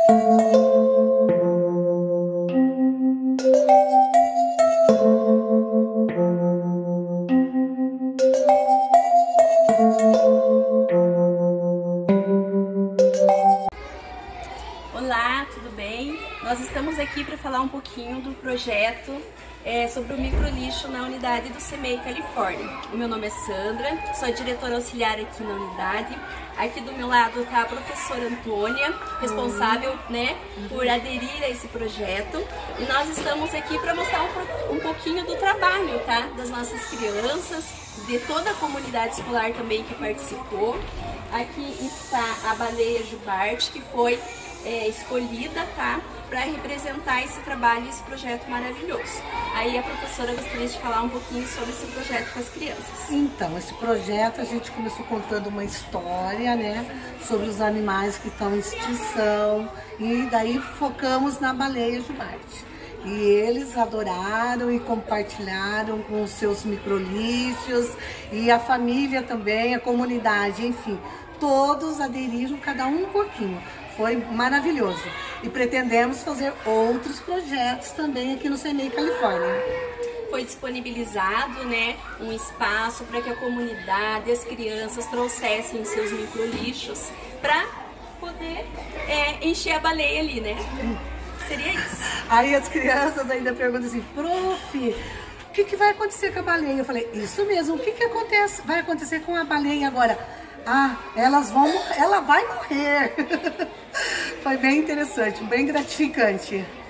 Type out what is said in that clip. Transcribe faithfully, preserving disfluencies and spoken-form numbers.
Olá, tudo bem? Nós estamos aqui para falar um pouquinho do projeto é, sobre o microlixo na unidade do CEMEI Califórnia. O meu nome é Sandra, sou a diretora auxiliar aqui na unidade. Aqui do meu lado está a professora Antônia, responsável né, por aderir a esse projeto. E nós estamos aqui para mostrar um, um pouquinho do trabalho tá? das nossas crianças, de toda a comunidade escolar também que participou. Aqui está a baleia jubarte, que foi é, escolhida tá, para representar esse trabalho, esse projeto maravilhoso. Aí a professora gostaria de falar um pouquinho sobre esse projeto com as crianças. Então, esse projeto a gente começou contando uma história, né, sobre os animais que estão em extinção, e daí focamos na baleia jubarte. E eles adoraram e compartilharam com os seus microlixos, e a família também, a comunidade, enfim, todos aderiram, cada um um pouquinho. Foi maravilhoso. E pretendemos fazer outros projetos também aqui no CEMEI Califórnia. Foi disponibilizado né, um espaço para que a comunidade, as crianças trouxessem os seus microlixos para poder é, encher a baleia ali, né? Seria isso. Aí as crianças ainda perguntam assim, prof, o que, que vai acontecer com a baleia? Eu falei, isso mesmo, o que, que acontece, vai acontecer com a baleia agora? Ah, elas vão, ela vai morrer. Foi bem interessante, bem gratificante.